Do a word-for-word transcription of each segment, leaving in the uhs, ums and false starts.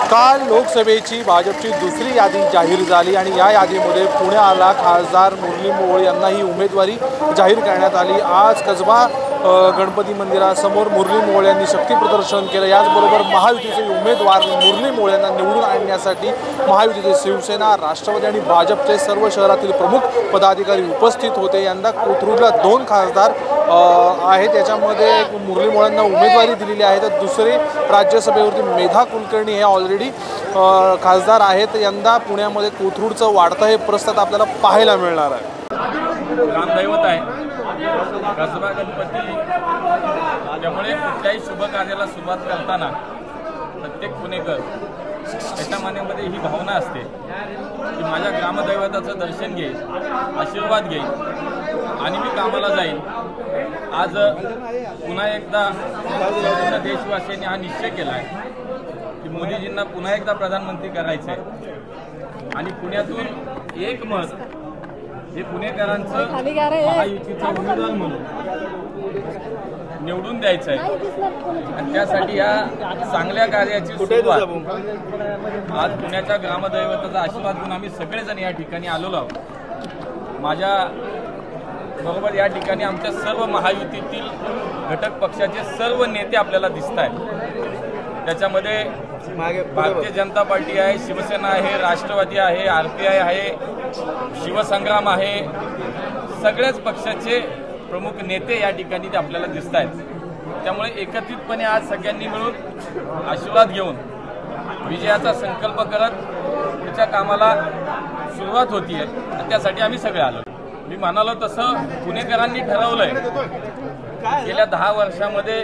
काल लोकसभेची भाजपची दुसरी यादी जाहीर झाली आणि या यादीमध्ये पुण्याला खासदार मुरली मोहोळ यांनाही उमेदवारी जाहीर करण्यात आली। आज कसबा गणपती मंदिरासमोर मुरली मोहोळ यांनी शक्ती प्रदर्शन केलं। याचबरोबर महायुतीचे उमेदवार मुरली मोहोळ यांना निवडून आणण्यासाठी महायुतीचे शिवसेना, राष्ट्रवादी आणि भाजपचे सर्व शहरातील प्रमुख पदाधिकारी उपस्थित होते। यंदा कोथरूडला दोन खासदार आहेत, त्याच्यामध्ये मुरली मोहोळ यांना उमेदवारी दिलेली आहे, तर दुसरे राज्यसभेवरती मेधा कुलकर्णी हे ऑलरेडी खासदार आहेत। यंदा पुण्यामध्ये कोथरूडचं वाढतं हे प्रस्ताव आपल्याला पाहायला मिळणार आहे। ग्रामदैवत आहे कसबा गणपती, त्यामुळे कुठल्याही शुभ कार्याला सुरुवात करताना प्रत्येक पुणेकर त्याच्या मनामध्ये ही भावना असते की माझ्या ग्रामदैवताचं दर्शन घेईल, आशीर्वाद घेईल आणि मी कामाला जाईल। आज पुन्हा एकदा संपूर्ण देशवासियांनी हा निश्चय केला आहे की मोदीजींना पुन्हा एकदा प्रधानमंत्री करायचं आहे आणि पुण्यातून एक मत हे पुणेकरांचं महायुतीचा उमेदवार म्हणून निवडून द्यायचं आहे आणि त्यासाठी या चांगल्या कार्याची सुरुवात आज पुण्याच्या ग्रामदैवताचा आशीर्वाद घेऊन आम्ही सगळेजण या ठिकाणी आलेलो आहोत। माझ्या बरोबर या ठिकाणी आमच्या सर्व महायुतीतील घटक पक्षाचे सर्व नेते आपल्याला दिसत आहेत। त्याच्यामध्ये भारतीय जनता पार्टी आहे, शिवसेना आहे, राष्ट्रवादी आहे, आर पी आय आहे, शिवसंग्राम आहे, सगळ्याच पक्षाचे प्रमुख नेते या ठिकाणी ते आपल्याला दिसत आहेत। त्यामुळे एकत्रितपणे आज सगळ्यांनी मिळून आशीर्वाद घेऊन विजयाचा संकल्प करत पुढच्या कामाला सुरुवात होतीये, त्यासाठी आम्ही सगळे आलो। मी म्हणालो तसं पुणेकरांनी ठरवलंय गेल्या दहा वर्षामध्ये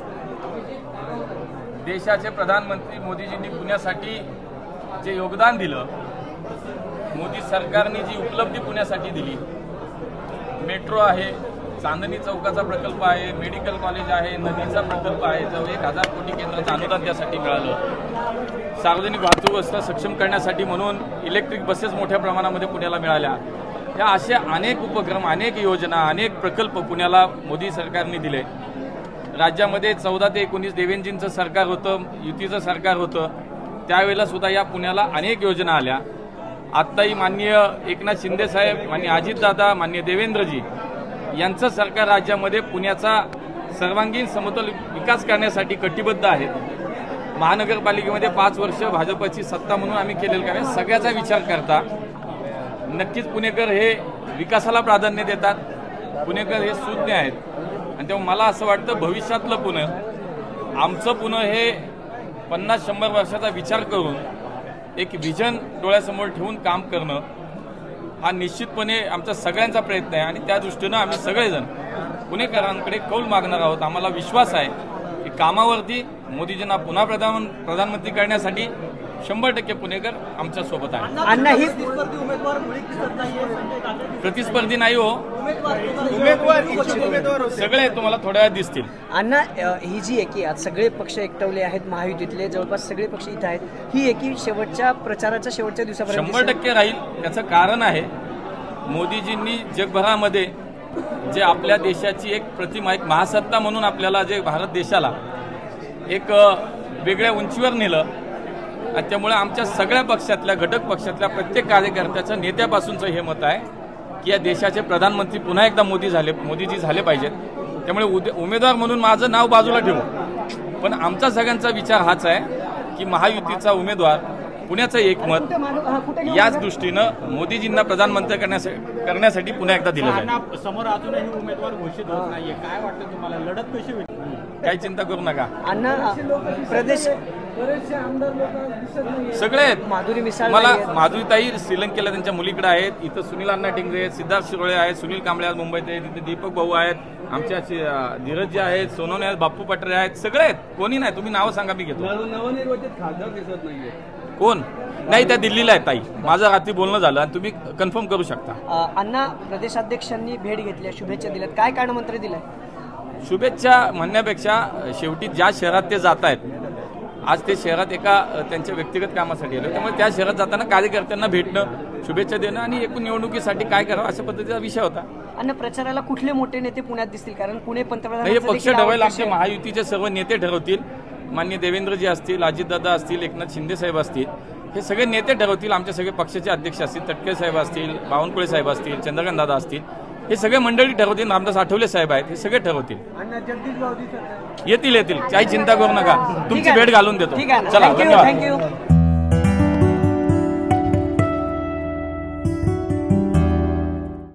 देशाचे प्रधानमंत्री मोदीजींनी पुण्यासाठी जे योगदान दिलं, मोदी सरकारने जी उपलब्धी पुण्यासाठी दिली, मेट्रो आहे, चांदणी चौकाचा प्रकल्प आहे, मेडिकल कॉलेज आहे, नदीचा प्रकल्प आहे, जवळ एक हजार कोटी केंद्राचं अनुदान त्यासाठी मिळालं। सार्वजनिक वाहतूक व्यवस्था सक्षम करण्यासाठी म्हणून इलेक्ट्रिक बसेस मोठ्या प्रमाणामध्ये पुण्याला मिळाल्या। या असे अनेक उपक्रम, अनेक योजना, अनेक प्रकल्प पुण्याला मोदी सरकारने दिले। राज्यामध्ये चौदा ते एकोणीस देवेंद्रजींचं सरकार होतं, युतीचं सरकार होतं, त्यावेळेला सुद्धा या पुण्याला अनेक योजना आल्या। आत्ताही माननीय एकनाथ शिंदे साहेब, माननीय अजितदादा, माननीय देवेंद्रजी यांचं सरकार राज्यामध्ये पुण्याचा सर्वांगीण समतोल विकास करण्यासाठी कटिबद्ध आहेत। महानगरपालिकेमध्ये पाच वर्ष भाजपची सत्ता म्हणून आम्ही केलेलं कार्य सगळ्याचा विचार करता नक्कीच पुणेकर हे विकासाला प्राधान्य देतात, पुणेकर हे सुज्ञ आहेत आणि तेव्हा मला असं वाटतं भविष्यातलं पुणे, आमचं पुणे हे पन्नास शंभर वर्षाचा विचार करून एक विजन डोळ्यासमोर ठेवून काम करणं हा निश्चितपणे आमचा सगळ्यांचा प्रयत्न आहे आणि त्या दृष्टीनं आम्ही सगळेजण पुणेकरांकडे कौल मागणार आहोत। आम्हाला विश्वास आहे की कामावरती मोदीजींना पुन्हा प्रधान प्रधानमंत्री करण्यासाठी शंभर टक्के पुणेकर आमच्या सोबत आहे। अण्णा ही प्रतिस्पर्धी नाही हो, सगळे तुम्हाला थोड्या वेळात दिसतील। अण्णा ही जी एकी आज सगळे पक्ष एकटवले आहेत, महायुतीतले जवळपास सगळे पक्ष इथं आहेत, ही एकी शेवटच्या प्रचाराच्या शेवटच्या दिवसापर्यंत शंभर टक्के राहील। त्याचं कारण आहे मोदीजींनी जगभरामध्ये जे आपल्या देशाची एक प्रतिमा, एक महासत्ता म्हणून आपल्याला जे भारत देशाला एक वेगळ्या उंचीवर नेलं आणि त्यामुळे आमच्या सगळ्या पक्षातल्या घटक पक्षातल्या प्रत्येक कार्यकर्त्याचं, नेत्यापासूनचं हे मत आहे की या देशाचे प्रधानमंत्री पुन्हा एकदा मोदी झाले मोदीजी झाले पाहिजेत। त्यामुळे उमेदवार म्हणून माझं नाव बाजूला ठेवू, पण आमचा सगळ्यांचा विचार हाच आहे की महायुतीचा उमेदवार पुण्याचं एकमत याच दृष्टीनं मोदीजींना प्रधानमंत्री करण्यासाठी करण्यासाठी पुन्हा एकदा दिलं जाईल। समोर अजूनही उमेदवार घोषित होत नाहीये, काय वाटतं तुम्हाला, लढत कशी होईल? काही चिंता करू नका। अण्णा प्रदेश सगळे आहेत, माधुरी मिसाळ, मला माधुरीताई श्रीलंकेला त्यांच्या मुलीकडे आहेत, इथं सुनील अण्णा टिंगरे आहेत, सिद्धार्थ शिरोळे आहेत, सुनील कांबळे आहेत मुंबईत आहेत, तिथे दीपक भाऊ आहेत, आमच्या धीरजी आहेत, सोनवणे आहेत, बाप्पू पटरे आहेत, सगळे आहेत, कोणी नाही, तुम्ही नावं सांगा मी घेतो। नवनिर्वाचित खासदार दिसत नाहीये कोण नाही, त्या दिल्लीला आहेत ताई, माझं रात्री बोलणं झालं आणि तुम्ही कन्फर्म करू शकता। अण्णा प्रदेशाध्यक्षांनी भेट घेतली, शुभेच्छा दिल्यात, काय कारण मंत्र दिलाय? शुभेच्छा म्हणण्यापेक्षा शेवटी ज्या शहरात ते जात आहेत, आज ते शहरात एका त्यांच्या व्यक्तिगत कामासाठी आले, त्यामुळे त्या शहरात जाताना कार्यकर्त्यांना भेटणं, शुभेच्छा देणं आणि एकूण निवडणुकीसाठी काय करावं अशा पद्धतीचा विषय होता। आणि प्रचाराला कुठले मोठे नेते पुण्यात दिसतील, कारण पुणे पंतप्रधान हे पक्ष ठरवायला आमचे महायुतीचे सर्व नेते ठरवतील। माननीय देवेंद्रजी असतील, अजितदादा असतील, एकनाथ शिंदे साहेब असतील, हे सगळे नेते ठरवतील. आमचे सगळे पक्षाचे अध्यक्ष असतील, तटकरे साहेब असतील, बावनकुळे साहेब असतील, चंद्रकांत दादा असतील, हे सगळे मंडळी ठरवतील. रामदास आठवले साहेब आहेत, हे सगळे ठरवतील. येतील येतील काही चिंता करू नका, तुमची भेट घालून देतो. ठीक आहे, चला, थँक्यू धन्यवाद. थँक्यू